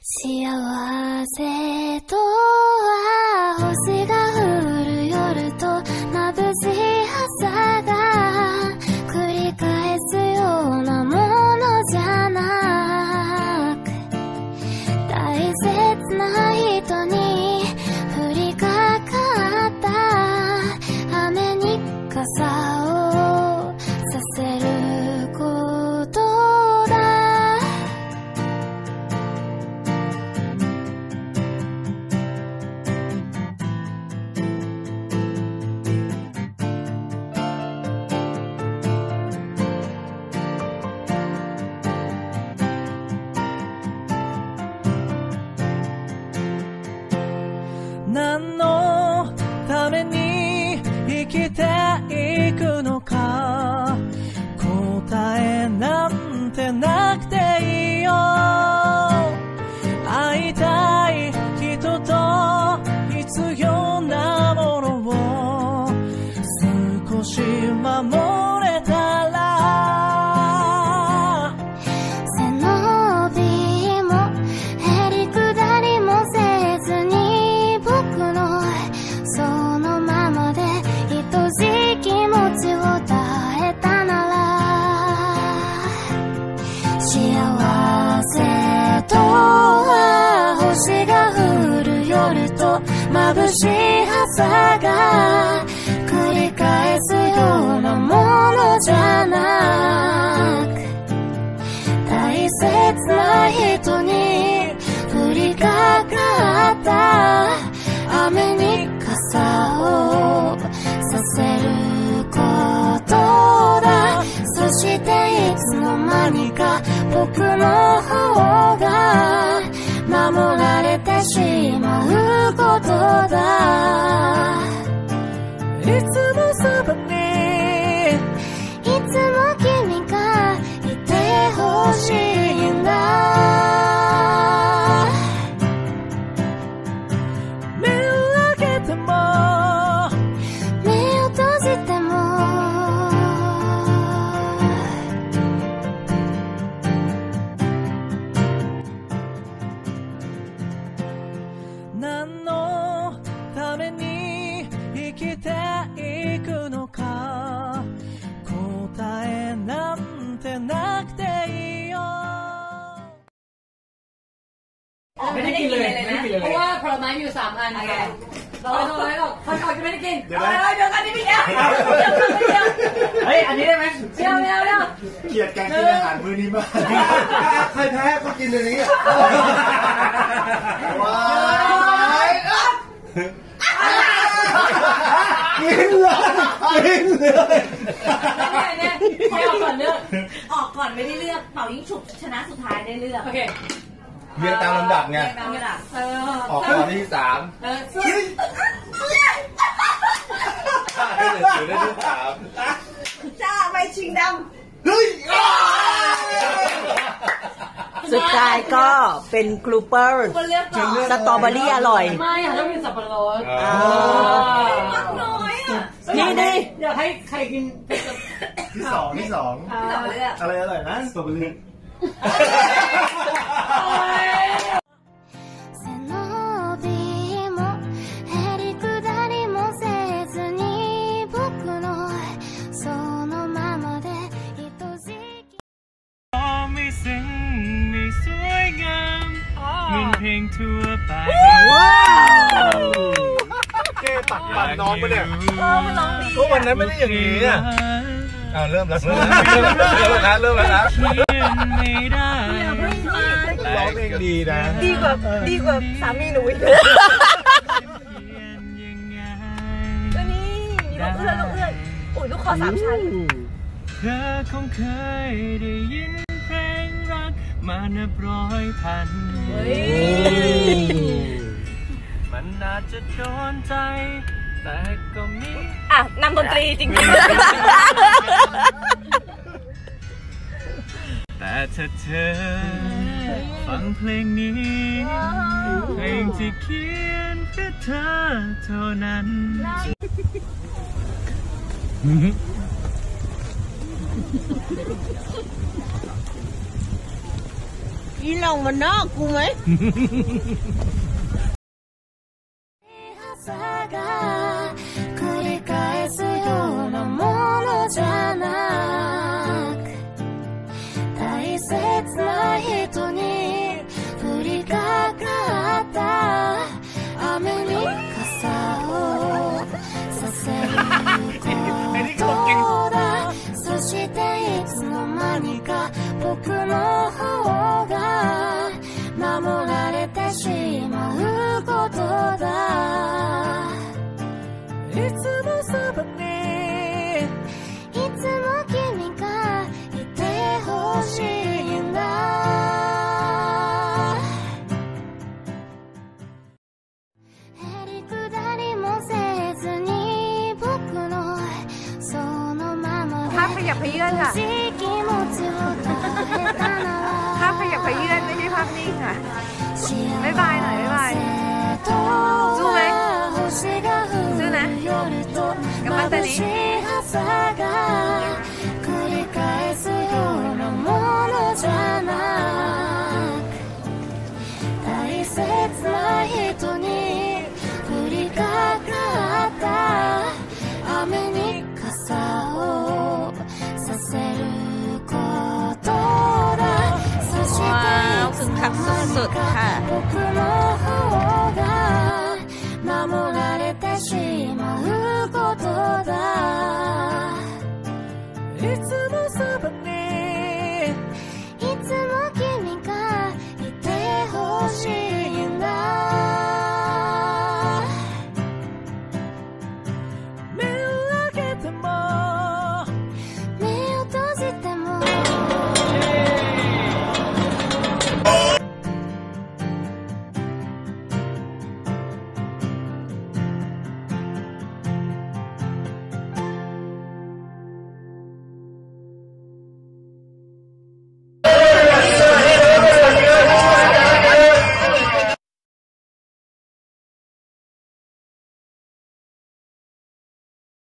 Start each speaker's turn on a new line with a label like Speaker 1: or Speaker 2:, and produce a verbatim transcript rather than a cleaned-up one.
Speaker 1: 幸せとは星が降る夜と眩しい朝が繰り返すようなものじゃなく、大切な人に降りかかった雨に傘をさせることだ。
Speaker 2: 何のために生きていくのか、答えなんてなくていいよ。会いたい人と必要なものを少し守れたら、
Speaker 1: 背伸びもへりくだりもせずに僕のそのままで愛しい気持ちを耐えたなら、幸せとは星が降る夜と眩しい朝が繰り返すようなものじゃなく、大切な人に降りかかった雨に傘をさせることだ。そしていつの間にか僕の方が守られてしまうことだ。
Speaker 2: いつもそばに
Speaker 1: いつも君がいてほしいんだ。
Speaker 2: 目を開けても
Speaker 1: 目を閉じても
Speaker 2: 何のために生きていくのか、答えなんてなくていいよ。
Speaker 3: ไม่ได้กินเลยนะเพราะว่าผลไม้มีอยู่สามอันไงเราไม่ต้องเลยหรอกคนก่อนจะไม่ได้กินเดี๋ยวเดี๋ยวกันนี่พี่เดียวเดี๋ยวกันพี่เดียวเฮ้ยอันนี้ได้ไหมเดี๋ยวเดี๋ยวเดี๋ยว
Speaker 4: เกลียดการกินอาหารมื้อนี้มากใครแพ้ก็กินอย่างนี้ว้ายกินเลยกินเลย
Speaker 3: เนี่ยใครออกก่อนเลือก
Speaker 5: ออกก่อนไม่ได้เลือกเป่ายิงฉุบชนะสุดท้ายได้เลือก
Speaker 3: โอเค
Speaker 4: เรียงตามลำดับไงออกก่อนที่สาม
Speaker 3: เออ
Speaker 4: ได้เลยถือได้ที่สาม
Speaker 5: จ้าไปชิงดำ
Speaker 4: เฮ้ย
Speaker 6: สุดท้ายก็เป็นกรูเปอร์สตรอเบอรี่อร่อย
Speaker 3: ไม่ค่ะต้องกินสับปะรด
Speaker 5: มักน้อยอ่ะ
Speaker 6: นี่นี่
Speaker 3: เดี๋ยวให้ใครกิน
Speaker 4: ที่สองที่สองอะไรอร่อยนะสตรอเบอรี่
Speaker 1: 背伸びもへりくだりもせずに僕のそのままで愛しい
Speaker 2: ไม่ซึ้งไม่สวยงามเหมือนเพลงทั่วไป
Speaker 4: เก้ตัดปั่นน้องไปเนี่ย
Speaker 5: เออมันร้องดี
Speaker 4: ก็วันนั้นไม่ได้อย่างนี้อ่ะอ้าวเริ่มแล้วเริ่มแล้วเริ่มแล้วนะเริ่มแล้วนะ
Speaker 2: ไม่ได้
Speaker 4: ร้องเพลงดีนะ
Speaker 5: ดีกว่าดีกว่าสามีหนูอีกก็นี่มีลูกเอื้อนลูกเอื้อนโอ้ยลูกคอสามชั้น
Speaker 2: เธอคงเคยได้ยินเพลงรักมานับร้อยพันมันอาจจะโดนใจแต่ก็มี
Speaker 5: อ่ะนำดนตรีจริงๆ
Speaker 2: แต่ถ้าเธอฟังเพลงนี้เพลงที่เขียนเพื่อเธอเท่านั้น
Speaker 3: ย
Speaker 6: อีลองมันนอกกูไหม
Speaker 1: 朝が繰り返すようなものじゃなく大切な人に降りかかった雨に傘をさせることだそしていつの間にか僕の方が守られてしまうことだ
Speaker 2: いつもそばに
Speaker 1: いつも君がいてほしいんだへりくだりもせずに僕のそのままで
Speaker 5: ภาพขยับขยื่นค่ะ
Speaker 1: 気持ちを変えたのは
Speaker 5: ภาพขยับขยื่นไม่ใช่ภาพนิ่งค่ะบ๊ายบายหน่อยบ๊ายบายสู้ไหมสู้นะกลับมาตอนนี้
Speaker 1: 繰り返すようなものじゃなく大切な人に降りかかった雨に傘をさせることだそしていつの間にか僕の方が守られてしまうことだ
Speaker 2: いつもそばに